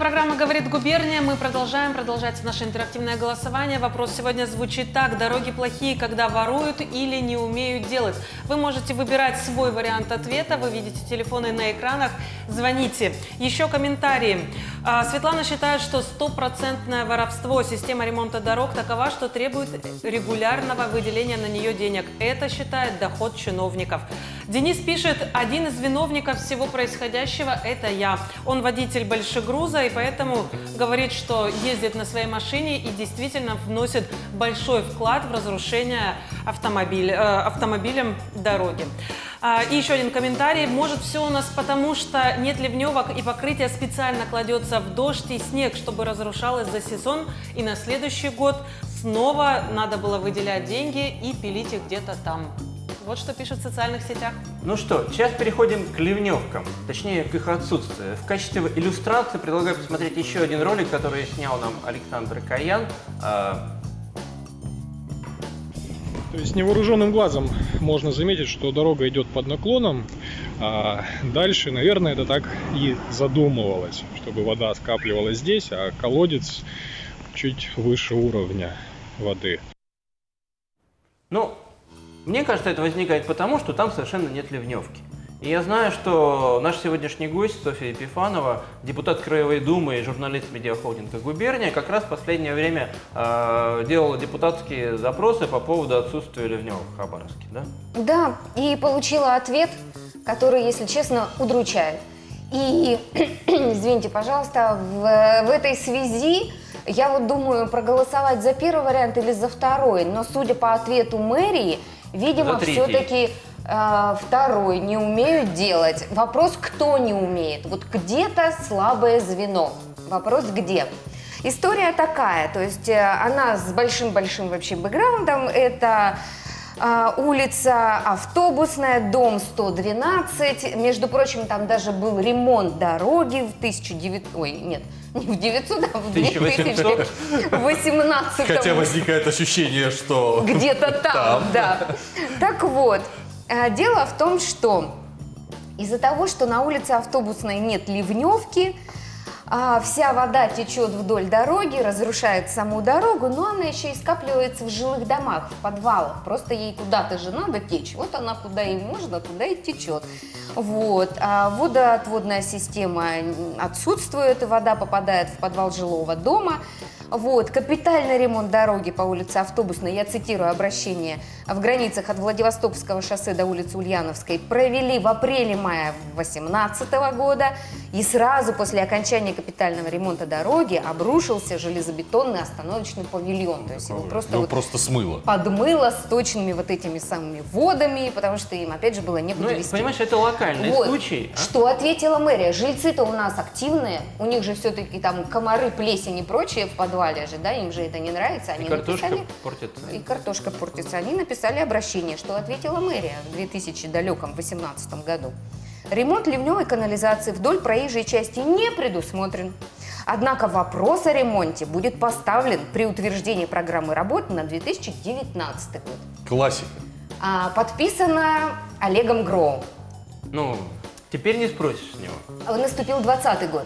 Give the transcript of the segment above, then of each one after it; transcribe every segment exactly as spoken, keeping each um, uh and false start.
программа «Говорит губерния». Мы продолжаем. Продолжается наше интерактивное голосование. Вопрос сегодня звучит так. Дороги плохие, когда воруют или не умеют делать. Вы можете выбирать свой вариант ответа. Вы видите телефоны на экранах. Звоните. Еще комментарии. Светлана считает, что стопроцентное воровство. Система ремонта дорог такова, что требует регулярного выделения на нее денег. Это считает доход чиновников. Денис пишет, один из виновников всего происходящего – это я. Он водитель большегруза и поэтому говорит, что ездит на своей машине и действительно вносит большой вклад в разрушение автомобиля, э, автомобилем дороги. А, и еще один комментарий. Может, все у нас потому, что нет ливневок и покрытие специально кладется в дождь и снег, чтобы разрушалось за сезон, и на следующий год снова надо было выделять деньги и пилить их где-то там. Вот что пишут в социальных сетях. Ну что, сейчас переходим к ливневкам, точнее к их отсутствию. В качестве иллюстрации предлагаю посмотреть еще один ролик, который снял нам Александр Каян. То есть невооруженным глазом можно заметить, что дорога идет под наклоном, а дальше, наверное, это так и задумывалось, чтобы вода скапливалась здесь, а колодец чуть выше уровня воды. Ну, мне кажется, это возникает потому, что там совершенно нет ливневки. И я знаю, что наш сегодняшний гость, Софья Епифанова, депутат Краевой Думы и журналист медиахолдинга «Губерния», как раз в последнее время э, делала депутатские запросы по поводу отсутствия ливневок в Хабаровске, да? Да, и получила ответ, который, если честно, удручает. И, извините, пожалуйста, в, в этой связи я вот думаю проголосовать за первый вариант или за второй, но судя по ответу мэрии, видимо, все-таки э, второй не умеют делать. Вопрос, кто не умеет. Вот где-то слабое звено. Вопрос, где. История такая, то есть э, она с большим-большим вообще бэкграундом. Это э, улица Автобусная, дом сто двенадцать. Между прочим, там даже был ремонт дороги в тысяча девятьсот... Ой, нет. Не в девятьсот, а в две тысячи восемнадцатом. Хотя возникает ощущение, что... Где-то там, там, да. Так вот, дело в том, что из-за того, что на улице Автобусной нет ливневки, вся вода течет вдоль дороги, разрушает саму дорогу, но она еще и скапливается в жилых домах, в подвалах. Просто ей куда-то же надо течь. Вот она куда и можно, туда и течет. Вот. А водоотводная система отсутствует, вода попадает в подвал жилого дома. Вот. Капитальный ремонт дороги по улице Автобусной, я цитирую обращение, в границах от Владивостокского шоссе до улицы Ульяновской провели в апреле-мае две тысячи восемнадцатого года. И сразу после окончания капитального ремонта дороги обрушился железобетонный остановочный павильон. То есть его просто, вот просто смыло. Подмыло сточными вот этими самыми водами, потому что им, опять же, было некуда ну, везти. Понимаешь, это локальный вот. случай. А? Что ответила мэрия? Жильцы-то у нас активные, у них же все-таки там комары, плесень и прочее в подвале же, да, им же это не нравится. Они и картошка написали, портится. И картошка портится. Они написали обращение, что ответила мэрия в две тысячи восемнадцатом году. Ремонт ливневой канализации вдоль проезжей части не предусмотрен. Однако вопрос о ремонте будет поставлен при утверждении программы работы на две тысячи девятнадцатый год. Классика. А, подписано Олегом Гроу. Ну, теперь не спросишь с него. Наступил двадцатый год.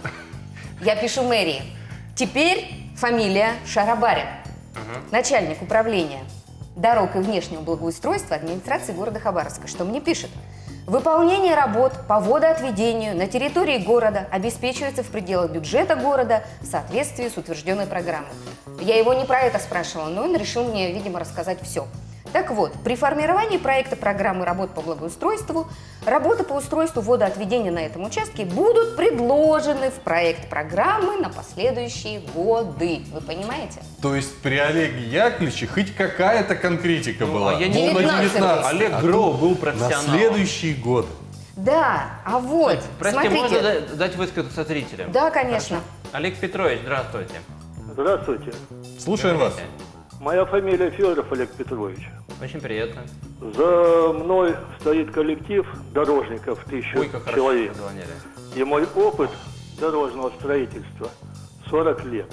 Я пишу мэрии. Теперь фамилия Шарабарин. Ага. Начальник управления дорог и внешнего благоустройства администрации города Хабаровска. Что мне пишет? Выполнение работ по водоотведению на территории города обеспечивается в пределах бюджета города в соответствии с утвержденной программой. Я его не про это спрашивала, но он решил мне, видимо, рассказать все. Так вот, при формировании проекта программы работ по благоустройству, работы по устройству водоотведения на этом участке будут предложены в проект программы на последующие годы. Вы понимаете? То есть при Олеге Яковлевиче хоть какая-то конкретика ну, была. А я не девятнадцатый. Олег Гроу был профессионалом. На следующий год. Да, а вот, Простите, смотрите. можно дать высказаться зрителям? Да, конечно. Хорошо. Олег Петрович, здравствуйте. Здравствуйте. Слушаем вас. Моя фамилия Федоров Олег Петрович. Очень приятно. За мной стоит коллектив дорожников, тысячу Ой, как человек. позвонили. И мой опыт дорожного строительства сорок лет.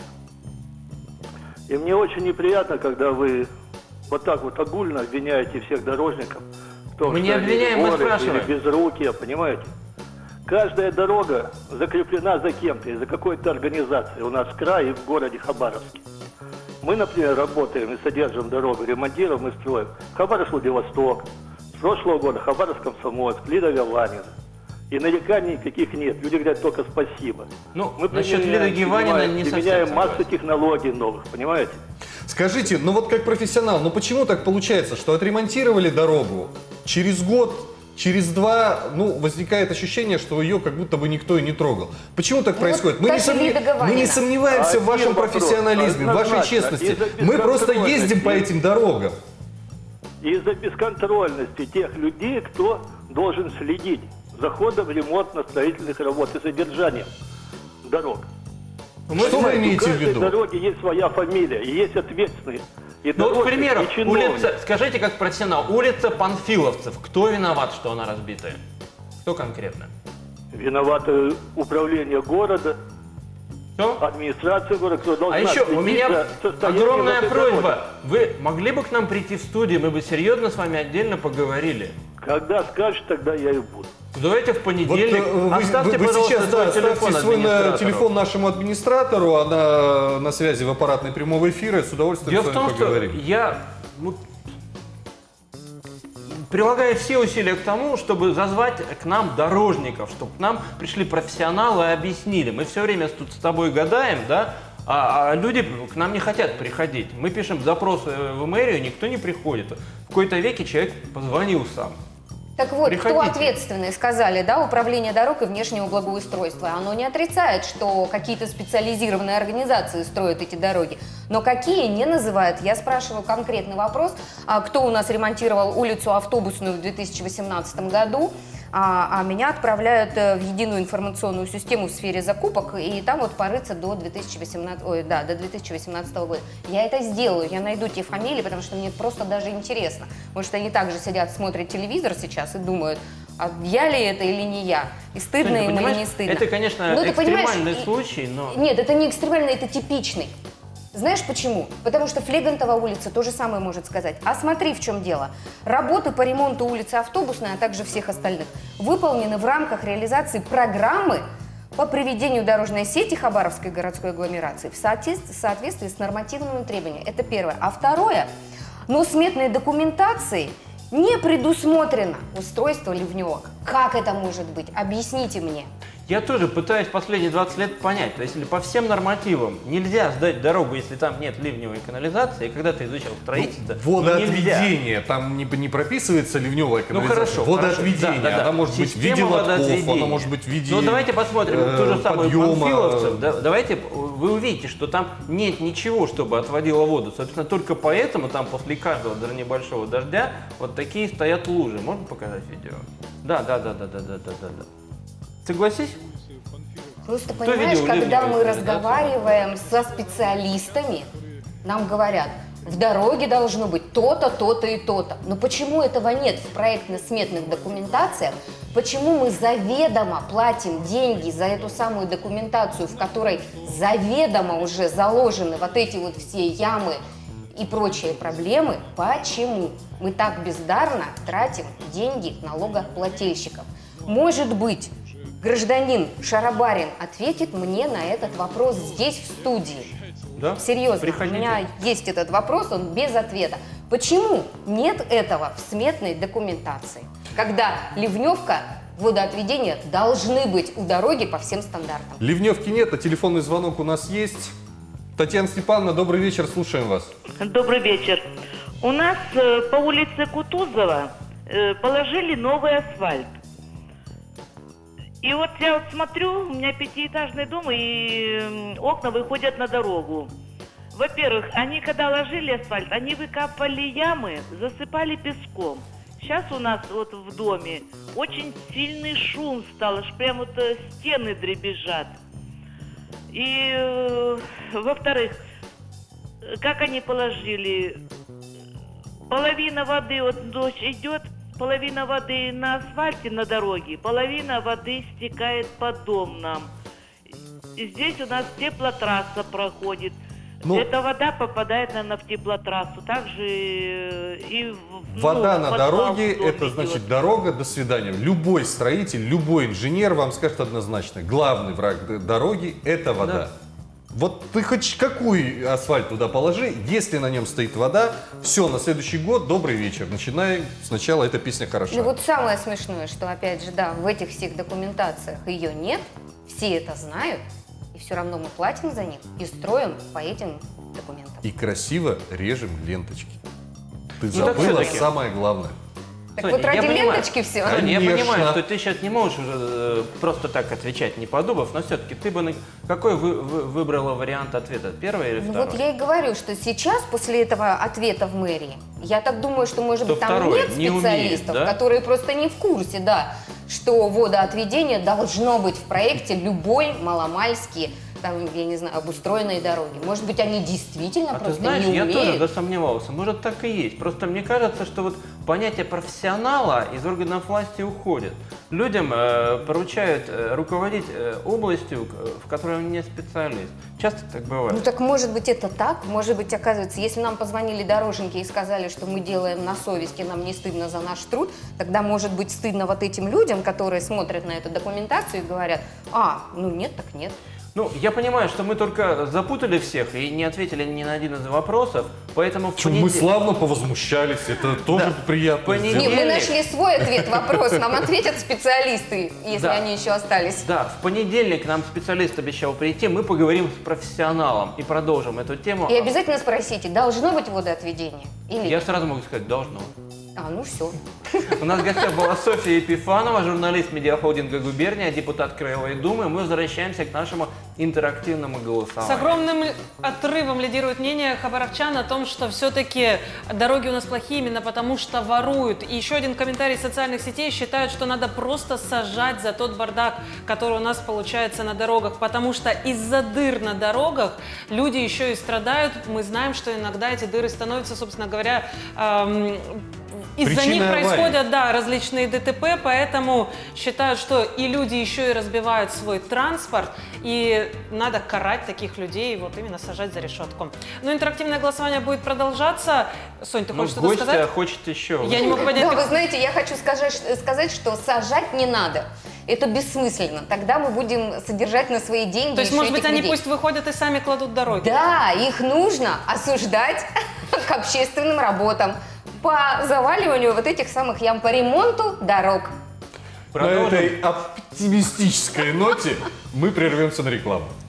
И мне очень неприятно, когда вы вот так вот огульно обвиняете всех дорожников в том, мы что не обвиняем, они мы воры спрашиваем. или безрукие, понимаете? Каждая дорога закреплена за кем-то и за какой-то организацией у нас в крае и в городе Хабаровске. Мы, например, работаем и содержим дорогу, ремонтируем и строим. Хабаровск-Владивосток. С прошлого года Хабаровск-Комсомольск, Лида-Виланина. И нареканий никаких нет. Люди говорят только спасибо. Ну, мы насчет Лиды Геванина не совсем применяем массу согласен. технологий новых, понимаете? Скажите, ну вот как профессионал, ну почему так получается, что отремонтировали дорогу, через год, через два, ну, возникает ощущение, что ее как будто бы никто и не трогал. Почему так Ну, происходит? Мы как не, и сомне- Лида Геванина. мы не сомневаемся в Один вашем вопрос. профессионализме, в вашей Однозначно. честности. Из-за Мы просто бесконтрольности. ездим по этим дорогам. Из-за бесконтрольности тех людей, кто должен следить за ходом ремонтно-строительных работ и содержанием дорог. Мы Что вы знаем, имеете У в каждой виду? дороги есть своя фамилия, и есть ответственные. И Ну, вот, к дорожник, примеру, и чиновник. улица, скажите как профессионал, улица Панфиловцев, кто виноват, что она разбитая? Кто конкретно? Виновато управление города, Все? администрация города, кто должна А еще у следить меня за состоянием огромная этой просьба. дороги. Вы могли бы к нам прийти в студию, мы бы серьезно с вами отдельно поговорили. Когда скажешь, тогда я и буду. Давайте в Вот, понедельник. э, вы, Оставьте, вы- вы пожалуйста, сейчас свой да, телефон оставьте свой на- администратору. телефон нашему администратору, она на связи в аппаратной прямого эфира, и с удовольствием Дело с в вами том, что поговорим. я ну, прилагаю все усилия к тому, чтобы зазвать к нам дорожников, чтобы к нам пришли профессионалы и объяснили. Мы все время тут с тобой гадаем, да, а, а люди к нам не хотят приходить. Мы пишем запросы в мэрию, никто не приходит. В какой-то веке человек позвонил сам. Так вот, Приходите. кто ответственный, сказали, да, управление дорог и внешнего благоустройства. Оно не отрицает, что какие-то специализированные организации строят эти дороги. Но какие, не называют. Я спрашиваю конкретный вопрос, а, кто у нас ремонтировал улицу Автобусную в две тысячи восемнадцатом году, а, а меня отправляют э, в единую информационную систему в сфере закупок, и там вот порыться до две тысячи восемнадцатого, ой, да, до две тысячи восемнадцатого года. Я это сделаю, я найду те фамилии, потому что мне просто даже интересно. Может, они также сидят, смотрят телевизор сейчас и думают, а я ли это или не я? И стыдно Ты им или понимаешь, не стыдно. это, конечно, Ну, ты понимаешь, экстремальный и- случай, но... Нет, это не экстремальный, это типичный. Знаешь почему? Потому что Флегантова улица то же самое может сказать. А смотри, в чем дело. Работы по ремонту улицы Автобусной, а также всех остальных, выполнены в рамках реализации программы по приведению дорожной сети Хабаровской городской агломерации в соответствии, в соответствии с нормативными требованиями. Это первое. А второе, но сметной документации не предусмотрено устройство ливневок. Как это может быть? Объясните мне. Я тоже пытаюсь последние двадцать лет понять, то есть если по всем нормативам нельзя сдать дорогу, если там нет ливневой канализации, когда ты изучал строительство, ну, нельзя. Водоотведение, там не, не прописывается ливневая Ну канализация. хорошо, Водоотведение, хорошо. Да, да, да. она может быть в виде Система лотков, водоотведения. она может быть в виде Ну давайте посмотрим э, ту же самую подъема. Панфиловцев. Да, давайте, вы увидите, что там нет ничего, чтобы отводило воду. Собственно, только поэтому там после каждого, даже небольшого дождя вот такие стоят лужи. Можно показать видео? Да, да, да, да, да, да, да, да. да. Согласись? Просто Кто понимаешь, видел когда ливневую мы канализацию? разговариваем со специалистами, нам говорят, в дороге должно быть то-то, то-то и то-то. Но почему этого нет в проектно-сметных документациях? Почему мы заведомо платим деньги за эту самую документацию, в которой заведомо уже заложены вот эти вот все ямы и прочие проблемы? Почему мы так бездарно тратим деньги налогоплательщиков? Может быть, гражданин Шарабарин ответит мне на этот вопрос здесь, в студии. Да? Серьезно, Приходите. у меня есть этот вопрос, он без ответа. Почему нет этого в сметной документации, когда ливневка, водоотведение должны быть у дороги по всем стандартам? Ливневки нет, а телефонный звонок у нас есть. Татьяна Степановна, добрый вечер, слушаем вас. Добрый вечер. У нас э, по улице Кутузова э, положили новый асфальт. И вот я вот смотрю, у меня пятиэтажный дом, и м, окна выходят на дорогу. Во-первых, они когда ложили асфальт, они выкапывали ямы, засыпали песком. Сейчас у нас вот в доме очень сильный шум стал, аж прям вот э, стены дребезжат. И, э, во-вторых, как они положили, половина воды, вот дождь идет, половина воды на асфальте на дороге, половина воды стекает по дом нам. И здесь у нас теплотрасса проходит. Ну, Эта вода попадает, наверное, в теплотрассу. Также и в, вода ну, на в дороге, подвал в дом это идет. значит дорога, до свидания. Любой строитель, любой инженер вам скажет однозначно, главный враг д- дороги – это вода. Да. Вот ты хоть какой асфальт туда положи, если на нем стоит вода, все, на следующий год добрый вечер. Начинай сначала, эта песня хороша. Ну вот самое смешное, что опять же, да, в этих всех документациях ее нет, все это знают, и все равно мы платим за них и строим по этим документам. И красиво режем ленточки. Ты Ну, так забыла всё-таки. самое главное. Так Соня, вот ради я понимаю. ленточки все. Соня, я Конечно. понимаю, что ты сейчас не можешь уже э, просто так отвечать, не подумав, но все-таки ты бы на- какой вы, вы- выбрала вариант ответа? Первый или Ну второй? вот я и говорю, что сейчас, после этого ответа в мэрии, я так думаю, что, может Что быть, там второй нет не умеет, специалистов, да? которые просто не в курсе, да, что водоотведение должно быть в проекте любой маломальски, там, я не знаю, обустроенной дороги. Может быть, они действительно А ты просто знаешь, не я умеют. тоже засомневался. Может, так и есть. Просто мне кажется, что вот понятие профессионала из органов власти уходит. Людям э, поручают э, руководить э, областью, э, в которой он не специалист. Часто так бывает. Ну так может быть это так, может быть оказывается, если нам позвонили дорожники и сказали, что мы делаем на совести, нам не стыдно за наш труд, тогда может быть стыдно вот этим людям, которые смотрят на эту документацию и говорят, а, ну нет, так нет. Ну, я понимаю, что мы только запутали всех и не ответили ни на один из вопросов, поэтому в Чё, мы понедельник- славно повозмущались, это тоже Да. приятно. Понедельник. Не, сделать. мы нашли свой ответ, вопрос, нам ответят специалисты, если Да. они еще остались. Да, в понедельник нам специалист обещал прийти, мы поговорим с профессионалом и продолжим эту тему. И обязательно спросите, должно быть водоотведение или Я нет? сразу могу сказать, должно. А, ну все. У нас в гостях была Софья Епифанова, журналист медиахолдинга «Губерния», депутат Краевой Думы. Мы возвращаемся к нашему интерактивному С голосованию. огромным отрывом лидирует мнение хабаровчан о том, что все-таки дороги у нас плохие именно потому, что воруют. И еще один комментарий социальных сетей: считают, что надо просто сажать за тот бардак, который у нас получается на дорогах, потому что из-за дыр на дорогах люди еще и страдают. Мы знаем, что иногда эти дыры становятся, собственно говоря, эм, из-за Причиной них аварии. происходят, да, различные ДТП, поэтому считают, что и люди еще и разбивают свой транспорт, и надо карать таких людей, вот именно сажать за решетку. Но интерактивное голосование будет продолжаться. Сонь, ты Ну, хочешь что-то гостья сказать? хочет еще. Я не могу понять, Да, как- вы знаете, я хочу сказать, сказать, что сажать не надо. Это бессмысленно. Тогда мы будем содержать на свои деньги То есть, еще может быть, этих они людей. пусть выходят и сами кладут дороги? Да, их нужно осуждать к общественным работам по заваливанию вот этих самых ям, по ремонту дорог. На Продолжим. этой оптимистической ноте мы прервемся на рекламу.